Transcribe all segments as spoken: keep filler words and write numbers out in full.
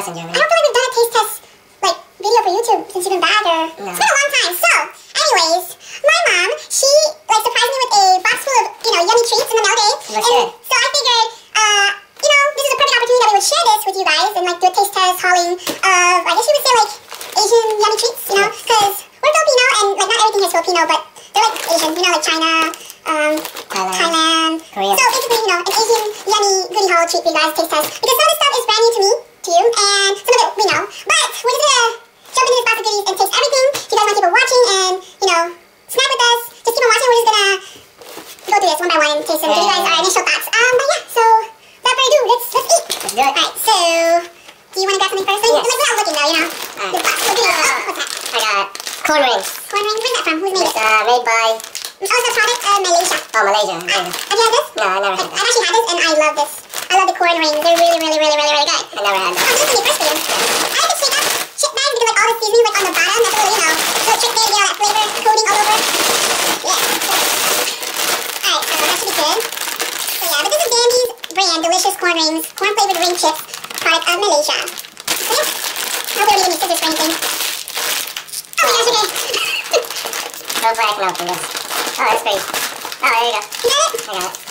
Messenger. I don't feel like we've done a taste test like video for YouTube since you've been back, or no. It's been a long time. So, anyways, my mom, she like surprised me with a box full of, you know, yummy treats in the mail day. Well, and sure. so I figured, uh, you know, this is a perfect opportunity that we would share this with you guys and like do a taste test hauling of, I guess you would say like Asian yummy treats, you know, because we're Filipino and like not everything is Filipino, but they're like Asian, you know, like China, um, Thailand, Thailand. Korea. So basically, you know, an Asian yummy goodie haul treat for you guys taste test, because some of this stuff is brand new to me, to you, and some of it we know. But we're just gonna jump into this box of goodies and taste everything. If you guys want to keep watching and, you know, snack with us, just keep on watching. We're just gonna go through this one by one and taste and give you guys our initial thoughts. Um, but yeah, so without further ado, let's let's eat. Let's do it. Alright, so do you want to grab something first? Like, Yes. like without looking though, you know. Alright. This box. What do you, oh, what's that? I got corn rings. Corn rings. Where's that from? Who's made It's it? uh, made by... Oh, it's a product of Malaysia. Oh, Malaysia. Uh, Malaysia. have you had this? No, I never Like, had I've that. actually had this and I love this. I love the corn rings. They're really, really, really, really, really good. I never had Oh, that. this is gonna be first for you. I like the shake up chip bags because like all the seasoning like on the bottom. That's a little, you know, little trick there to get all that flavor coating all over. Yeah. Alright, so that should be good. So yeah, but this is Dandy's brand, delicious corn rings, corn flavored ring chips, product of Malaysia. So yeah, I hope they don't need any scissors for anything. Oh my gosh, okay. Hopefully I can open this. Oh, that's pretty. Oh, there you go. You got it? I got it.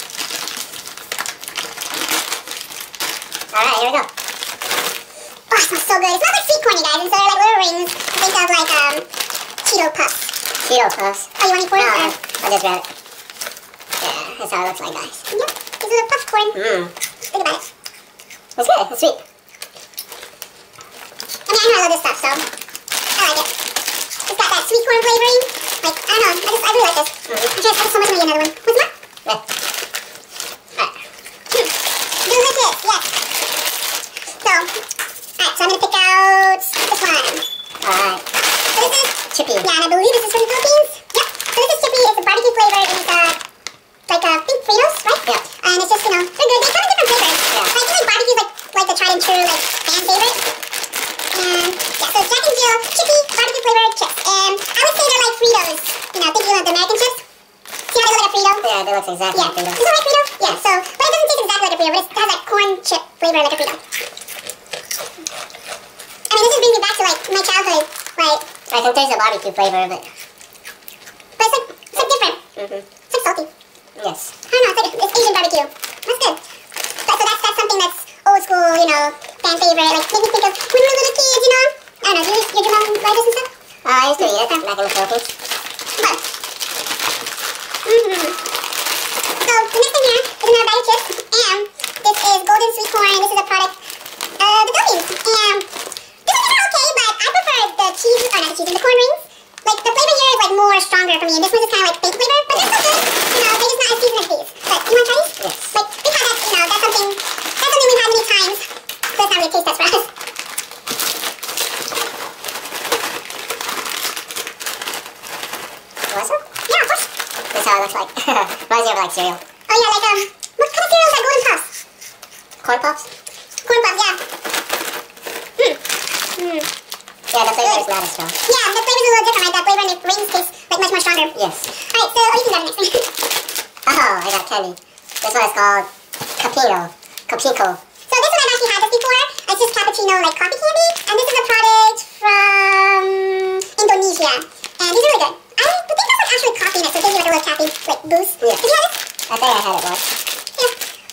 Alright, here we go. Oh, it smells so good. It smells like sweet corn, you guys. And so they're like little rings. Think of like um Cheeto puffs. Cheeto puffs. Oh, you want any corn? No, Uh, I'll just grab it. Yeah, that's how it looks like, guys. Yep. These are the puff corn. Mmm. Think about it. It's good. It's sweet. I mean, I know I love this stuff, so I like it. It's got that sweet corn flavoring. Like, I don't know. I just, I really like this. Mm-hmm. I'm sure it's so much. I'm gonna get another one. What's that? Yeah. Alright. Hmm. Delicious. Yes. So, alright. So I'm gonna pick out this one. Alright. So this is Chippy. yeah, and I believe this is from the Philippines. Yep. So this is Chippy. It's a barbecue flavored, and it's uh like uh, I think Fritos, right? Yeah. And it's just, you know, they're good. They come in different flavors. Yeah. Like, I feel like barbecue's like like the tried and true like fan favorite. And yeah, so it's Jack and Jill Chippy barbecue flavored chips. And I would say they're like Fritos. You know, think you know the American chips. See how they look like a Frito? Yeah, that looks exactly Yeah. like Fritos. Is that like Frito? Yeah. So, but it doesn't taste exactly like a Frito, but it has that corn chip flavor like a Frito. I mean, this just brings me back to like my childhood. Like, I can taste the barbecue flavor of it. but it's like it's like different. Mm-hmm. It's like salty. Yes. I don't know. It's like it's Asian barbecue. That's good. But, so that's that's something that's old school, you know, fan favorite. Like, make me think of when we were little kids, you know. I don't know. Did, you, did your mom like this and stuff? Uh, I used to eat it back in the Philippines. But, mm-hmm. So the next thing here is another bag of chips, and this is golden sweet corn. This is a product of the Philippines, and this one is okay, but I prefer the cheese, or not the cheese, the corn rings. Like the flavor here is like more stronger for me, and this one's just kind of like faint flavor, but they're still good. You know, they're just not as seasoned as these. But you want to try these? Yes. Like we've had that, you know, that's something, that's something we've had many times. So it's not really a taste test for us. Want some? Yeah, of course. This is how it looks like. Reminds me of like cereal. Oh yeah, like um, what kind of cereal is that? Golden Puffs. Corn puffs? Corn Puffs, yeah. Hmm. Hmm. Yeah, the flavor is not as strong. Yeah, the flavor's a little different, right? That flavor and the rings taste like much more stronger. Yes. Alright, so what do you think about next? Oh, I got candy. This one is called Capino. Capico. So this one I've actually had this before. It's just cappuccino like coffee candy. And this is a product from Indonesia. And these are really good. I think this has like actually coffee in it, so it gives you like a little caffeine like boost. Yeah. Did you have this? I think I had it once. Yeah.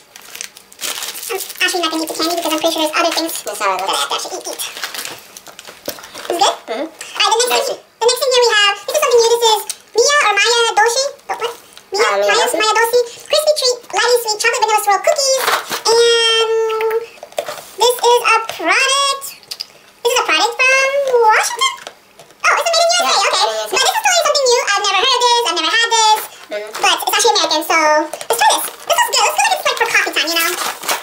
I'm actually not gonna eat the candy because I'm pretty sure there's other things This is how it that I looks. have to actually eat. eat. Is it good? Mm-hmm. Alright, the next Very thing, sweet. the next thing here we have, this is something new. This is Mia or Maya Doshi. What? Mia? Uh, Mia Maya, Doshi. Maya Doshi. Crispy treat, lightly sweet chocolate vanilla swirl cookies. And this is a product. This is a product from Washington? Oh, it's made in U S A. Yeah, Okay. made in U S A. But this is totally something new. I've never heard of this. I've never had this. Mm-hmm. But it's actually American, so let's try this. This is good. This feels like it's like for coffee time, you know?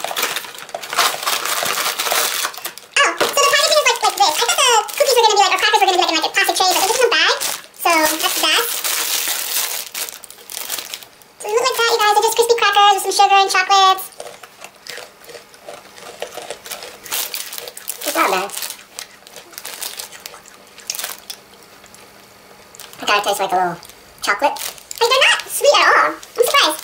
Oh, so the packaging is like, like this. I thought the cookies were going to be like, or crackers were going to be like in like a plastic tray, but they're just in a bag. So that's that. So they look like that, you guys. They're just crispy crackers with some sugar and chocolate. It's not bad. It kind of tastes like a little chocolate. Like, they're not sweet at all. I'm surprised.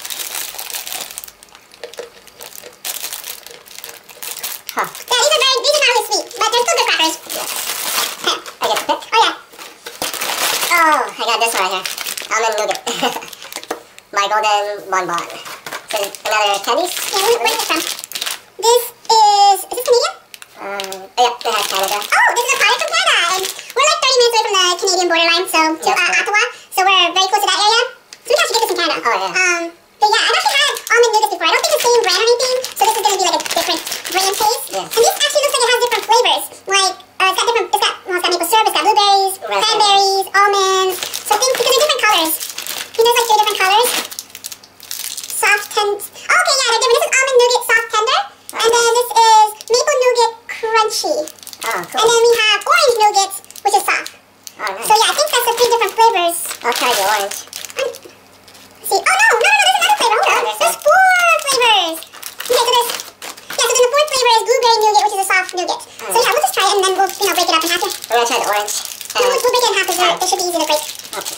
Huh. Yeah, these are very, these are not really sweet, but there's still good crackers. Yes. Okay. I get to pick. Oh, yeah. Oh, I got this one right here. Almond nougat. My golden bonbon. So another candies. Yeah, where, where is this from? This is, is this Canadian? Um, oh yeah, it has Canada. Oh, this is a product from Canada. And we're like thirty minutes away from the Canadian borderline, so to Yes, uh, right. Ottawa. So we're very close to that area. So we actually get this in Canada. Oh, yeah. Um, but yeah, I've actually had almond nougats before. I don't think it's the same brand or anything, so this is going to be like a different brand taste. Yes. And this actually looks like it has different flavors. Like, uh, it's got different, it's got, well, it's got maple syrup, it's got blueberries, Raspberries. cranberries, almonds. So I think because they're different colors. I think there's like three different colors. Soft tend. Oh, okay, yeah, they're different. This is almond nougat soft tender. Oh. And then this is maple nougat crunchy. Oh, And cool. then we have orange nougat, which is soft. Oh, nice. So yeah, I think that's the three different flavors. I'll try the orange. Um, see, oh no, no, no, no, there's another flavor. Hold on. Okay, There's so- four flavors. Okay, so there's, yeah, so then the fourth flavor is blueberry nougat, which is a soft nougat. So Mm. yeah, we'll just try it and then we'll, you know, break it up in half. We'll, I'm gonna try the orange. we'll, we'll break it in half because uh, it should be easy to break. Okay.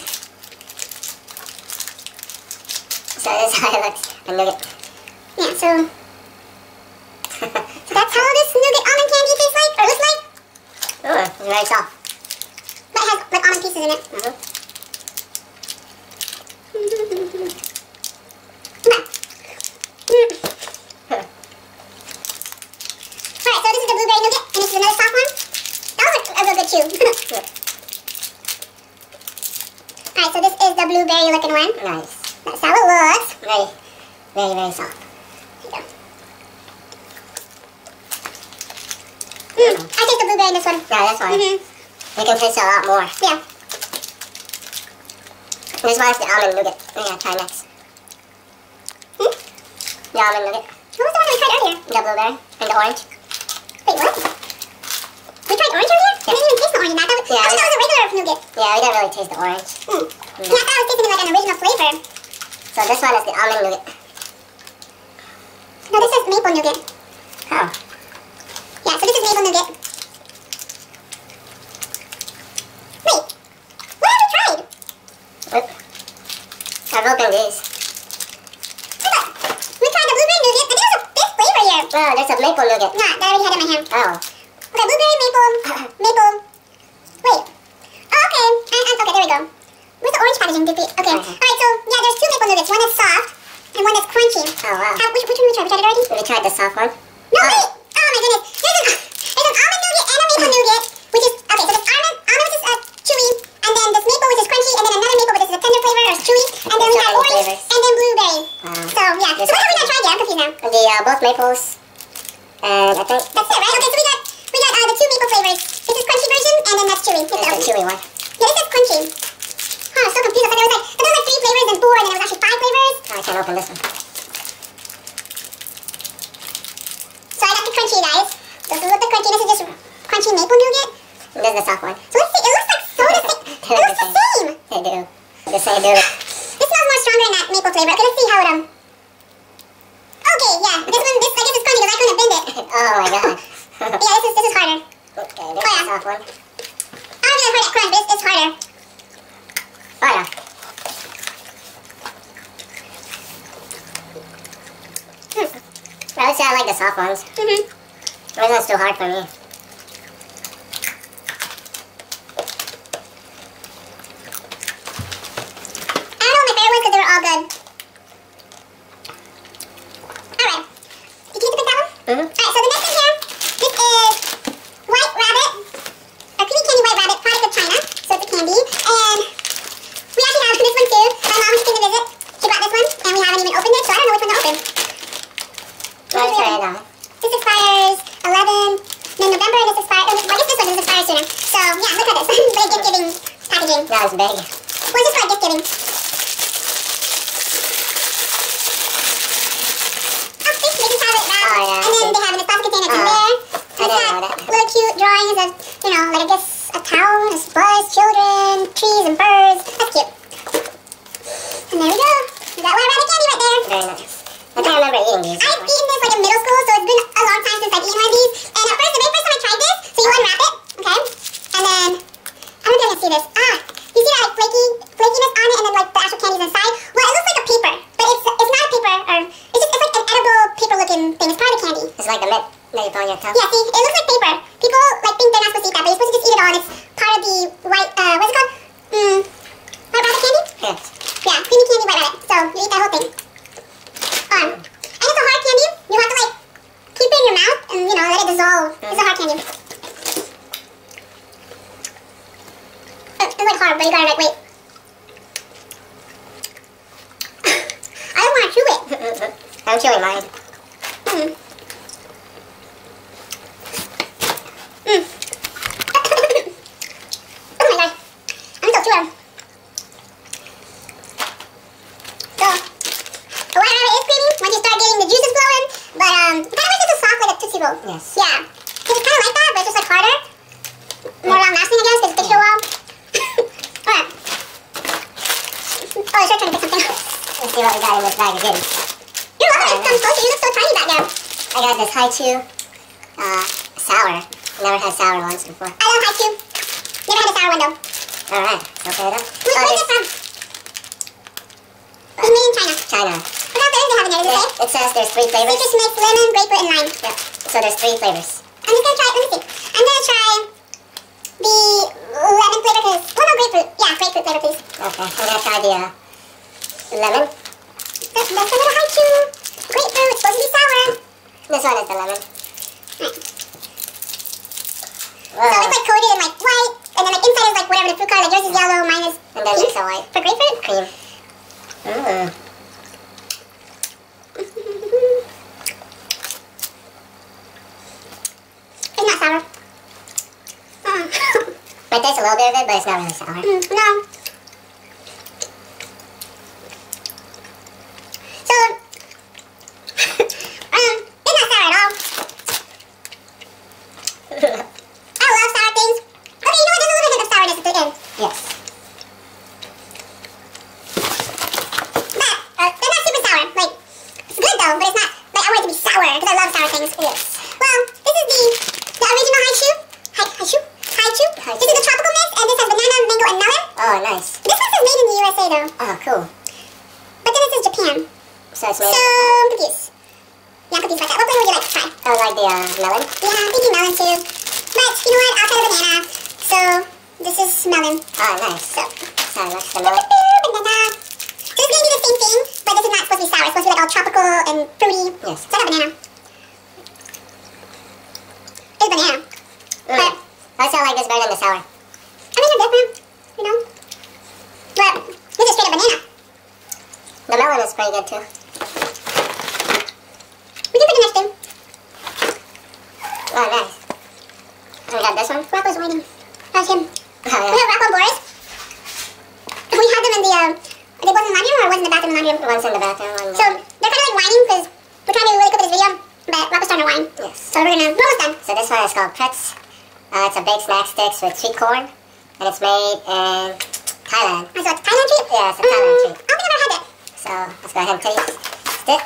So this is how it looks. A nougat. Yeah, so, so that's how this nougat almond candy tastes like, or looks like. Ooh, it's very soft. But it has like almond pieces in it. Mm-hmm. Alright, so this is the blueberry nougat, and this is another soft one. That was a, a real good chew. Alright, so this is the blueberry looking one. Nice. That's how it looks. Very, very, very soft. Here you go. Mm, I taste the blueberry in this one. Yeah, that's fine. Mm-hmm. You can taste it a lot more. Yeah. This one is the almond nougat. I'm gonna try next. Hmm? The almond nougat. What was the one we tried earlier? The blueberry and the orange. Wait, what? We tried orange earlier? I didn't even taste the orange in that. That was, Yeah, I thought that was a regular nougat. Yeah, we didn't really taste the orange. Mm. Yeah, I thought I was tasting like an original flavor. So this one is the almond nougat. No, this is maple nougat. Oh. Yeah, so this is maple nougat. Wait, what have we tried? Oop. I've opened these. I thought we tried the blueberry nougat. I think there's a fifth flavor here. Oh, there's a maple nougat. Nah, that I already had it in my hand. Oh. Okay, blueberry, maple, maple. Wait. Oh, okay. Uh, uh, okay, there we go. Where's the orange packaging? Did we? Okay. Okay. Alright, so yeah, there's two maple nougats. One that's soft and one that's crunchy. Oh, wow. Uh, which, which one did we try? We tried it already? We tried the soft one. No, Oh. wait. Oh my goodness. There's an, there's an almond nougat and a maple nougat, which is okay. So there's almond, almond which is uh, chewy, and then this maple which is crunchy, and then another maple which is a tender flavor or is chewy, and then we So have many orange flavors. and then blueberry. Wow. So yeah. So Yes, what have we I not tried yet? I'm confused now. The uh, both maples. And I think That's it, right? Okay, so we got we got uh, the two maple flavors. This is crunchy version, and then that's chewy. it's the chewy one. Yeah, this is crunchy. Huh, I'm so confused. I thought there was like, I thought there was like three flavors and four, and then there was actually five flavors. Oh, I can't open this one. So I got the crunchy, guys. This is what the crunchy. This is just crunchy maple nougat. And this is the soft one. So let's see. It looks like so the same. It They're looks the the same. They do. They say do. This smells more stronger than that maple flavor. Okay, let's see how it um. Okay, yeah. This one, this I guess it's crunchy because I couldn't bend it. Oh my god. Yeah, this is this is harder. Okay, there's Oh, yeah. the soft one. I don't really hard at crunch, but it's, it's harder. Oh yeah. Hmm. I would say I like the soft ones. Mhm. This one's too hard for me. I don't know my favorite ones because they were all good. All right. Did you get to pick that one? Mm-hmm. Alright, so the next thing here, this is White Rabbit, or Creamy Candy White Rabbit, product of China. So it's a candy. And we actually have this one too. My mom came to visit. She brought this one, and we haven't even opened it, so I don't know which one to open. Let's try it out. This expires eleven, no, November, and this expires, oh, I guess this one doesn't expire sooner. So yeah, look at this. Very gift giving packaging. That was big. Well, it's just for like gift giving. Oh, see, they just have it wrapped. Oh, yeah, And then okay. they have in a plastic container in Uh, there. I It's didn't got know that. little cute drawings of, you know, like I guess a town, a bus, children, trees, and birds. That's cute. And there we go. We got White Rabbit candy right there. Very nice. I think I remember eating these. I've eaten this like in middle school, so it's been a long time since I've eaten one of these. And at first, the very first time I tried this, so you unwrap it, okay? And then, I don't know if you can see this. Ah, you see that like flaky, flakiness on it, and then like the actual candy's inside? Well, it looks like a paper, but it's it's not a paper, or it's just it's like an edible paper-looking thing. It's part of the candy. It's like the mint that you put on your tongue. Yeah, see, it looks like paper. People like can't. Yeah, creamy candy white rabbit. So you eat that whole thing. Um, and it's a hard candy. You have to like keep it in your mouth and you know let it dissolve. Mm. It's a hard candy. It, it's like hard, but you gotta like wait. I don't want to chew it. I'm chewing mine. Mm. Mm. Oh my god. I'm so sure. So, the white rabbit is creamy once you start getting the juices flowing, but um, it kind of makes it so soft like a Tootsie Roll. Yes. Yeah. Because it's kind of like that, but it's just like harder. More long lasting, I guess, because it takes you a while. Alright. Oh, I should try to get something else. Let's see what we got in this bag again. You're loving it. It's so close. You look so tiny back there. I got this Hi-Chew uh, sour. Never had sour ones before. I love Hi-Chew. Never had a sour one though. Alright, so open it up. Where, Oh, where's it from? It's made in China. China. What else does it have in there? Does it say? It says there's three flavors. Citrus mix, lemon, grapefruit, and lime. Yeah. So there's three flavors. I'm just gonna try. Let me see. I'm gonna try the lemon flavor, cause oh no, grapefruit. Yeah, grapefruit flavor, please. Okay, I'm gonna try the uh, lemon. That's, that's a little Hi-Chew. Grapefruit. It's supposed to be sour. This one is the lemon. Right. Whoa. So it's like coated in like white, and then like inside is like whatever the fruit color. Like yours is yellow, mine is And then pink. it's a white For grapefruit. cream. Mmm. It's not sour. Uh. It tastes a little bit of it, but it's not really sour. Mm, no. So, um, it's not sour at all. I love sour things. Okay, you know what? There's a little hint of sourness at the end. Yes. But, uh, they're not super sour. Like, it's good though, but it's not, like, I want it to be sour, because I love sour things. Yes. Well, this is the, the original Hi-Chew. Hi- Hi-Chew? Hi-Chew? Hi-Chew. This is the tropical mix, and this has banana, mango, and melon. Oh, nice. This one says made in the U S A though. Oh, cool. But then it says Japan. So it's So, made. I'm confused. Yeah, I'm confused about that. What flavor would you like to try? I like the uh, melon. Yeah, I'm thinking melon too. But, you know what? I'll try the banana. So, this is melon. Oh, nice. So, So that's the melon. banana. So it's going to be the same thing, but this is not supposed to be sour. It's supposed to be like all tropical and fruity. Yes. So I got banana. It's banana. Mm. But, I still like this better than the sour. I mean, they're different, you know? But, this is straight up banana. The melon is pretty good too. We can put the next thing. Oh, nice. We got this one. Rocco's waiting. That's him. Oh, We yeah. have Rocco Boris. We had them in the, uh, they was in the laundry room or was in the bathroom in the laundry room? One's in the bathroom. One So, they're kind of like whining because we're trying to be really quick with this video, but Rocco's starting to whine. yes. So we're gonna, we're almost done. So this one is called Pretz. Uh, it's a baked snack sticks with sweet corn, and it's made in Thailand. Oh, so it's a Thailand treat? Yeah, it's a Thailand Mm, treat. I don't think I've ever had that. So let's go ahead and taste it.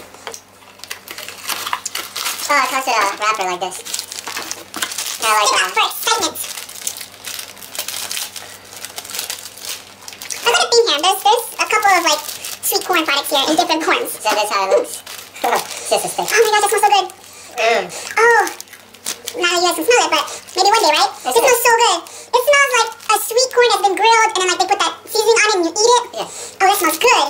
Oh, it comes in a wrapper like this. I like Take that. that for excitement. I've got a thing here. There's, there's a couple of like sweet corn products here in different forms. So that's how it looks. It's just a stick. Oh my gosh, that smells so good. Mm. Oh, not that you guys can smell it, but maybe one day, right? That's It it. smells so good. It smells like a sweet corn that's been grilled and then like they put that seasoning on it and you eat it. Yes. Oh, that smells good.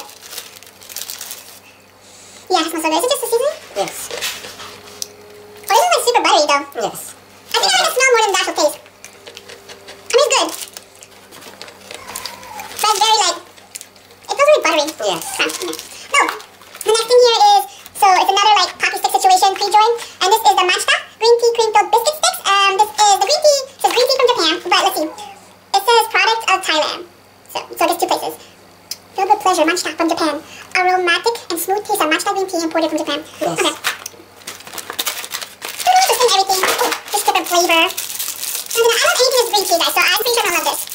Yeah, it smells so good. Is it just the seasoning? Yes. Oh, this is like super buttery though. Yes. I think I like the smell more than the actual taste. I mean, it's good. But it's very like, it feels really buttery. Yes. Huh, okay. So, the next thing here is, so it's another like poppy stick situation, Keyjoy. And this is the matcha green tea cream filled biscuit sticks. Um, this is the green tea, says green tea from Japan, but let's see. It says product of Thailand. So, so I guess two places. Filled with pleasure, matcha from Japan. Aromatic and smooth taste of matcha green tea imported from Japan. Yes. Okay. So this is everything. Oh, just different flavor. I'm gonna, I love anything that's green tea, guys, so I'm pretty sure I'm gonna love this.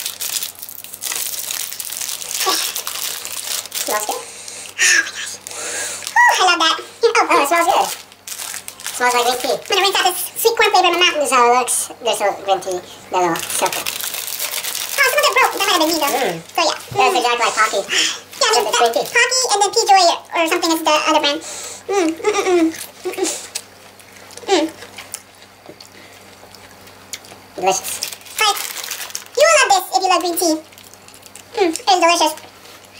Smells good. Oh, I love that. Yeah, oh, Oh, it smells good. Smells like green tea. I'm gonna rinse out this sweet corn flavor in my mouth. This is how it looks. There's a green tea little circle. Oh, some of it broke. That might have been me though. Mm. So yeah. That's Mm. exactly like Poppy. Yeah, I mean, Just that, green tea. Pocky and then Keyjoy or, or something is the other brand. Mm, mm, mm, mm. Mm. Delicious. Like, you will love this if you love green tea. Mm, it's delicious.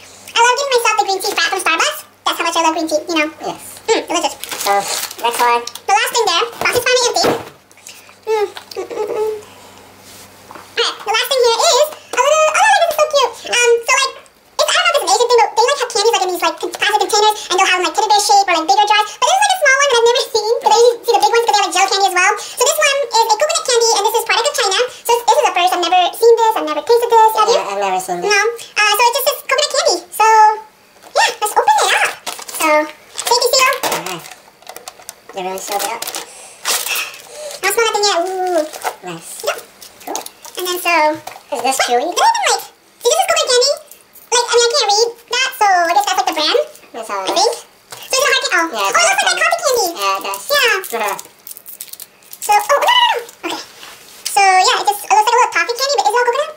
green tea fat from Starbucks. That's how much I love green tea, you know. Yes. Mmm, delicious. So, next one. The last thing there, box is finally empty. Mm, mm, mm, mm. Alright, the last thing here is a little, oh, like, this is so cute. Um, so like, it's, I don't know if it's an Asian thing, but they like have candies like in these like plastic containers, and they'll have them like teddy bear shape or like bigger jars. But this is like a small one that I've never seen, because I usually see the big ones because they have like gel candy as well. So this one is a coconut candy, and this is product of China. So this is a first. I've never seen this. I've never tasted this. Have you? Yeah, I've never seen this. No. Uh, so it just says coconut candy. So yeah, let's open it up. So safety seal. Alright. They really sealed it up. I'll smell that thing yet. Ooh. Nice. Yep. Cool. And then so. Is this chewy? Did I even like? See, this is coconut candy. Like, I mean, I can't read that, so I guess that's like the brand. That's how I it think. is. So is it hard to? Oh. Yeah, Oh, it's it looks hard like coffee candy. Yeah, it does. Yeah. So, oh, no, no, no, no. Okay. So, yeah, it just it looks like a little toffee candy, but is it all coconut?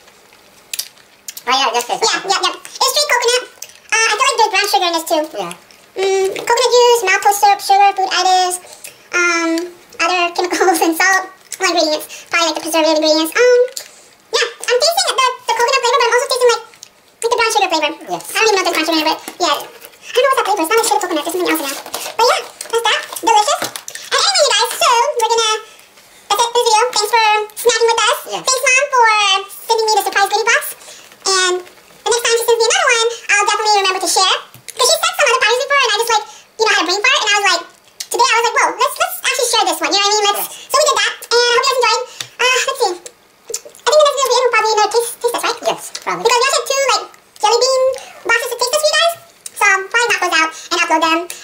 Oh yeah, this is. Yeah, yeah, yeah. It's straight coconut. Uh, I feel like there's brown sugar in this too. Yeah. Mm, coconut juice, maltose syrup, sugar, food additives, um, other chemicals and salt. Well, ingredients. Probably like the preservative ingredients. Um, yeah, I'm tasting the, the coconut flavor, but I'm also tasting like, like the brown sugar flavor. Yes. I don't even know if there's brown sugar in it, but yeah. I don't know what's that flavor. It's not like straight coconut. There's something else in there. But yeah, that's that. Delicious. And anyway, you guys, so we're gonna, that's it for the video. Thanks for snacking with us. Yes. Thanks, Mom, for sending me the surprise goodie box. And the next time she sends me another one, I'll definitely remember to share. Because she sent some other parties before, and I just like, you know, had a brain fart, and I was like, today I was like, whoa, let's let's actually share this one. You know what I mean? Let's. So we did that, and I hope you guys enjoyed. Uh, let's see. I think the next video we'll probably you know, taste taste this, right? Yes, probably. Because we also have two like jelly bean boxes to taste this for you guys, so I'll probably knock those out and upload them.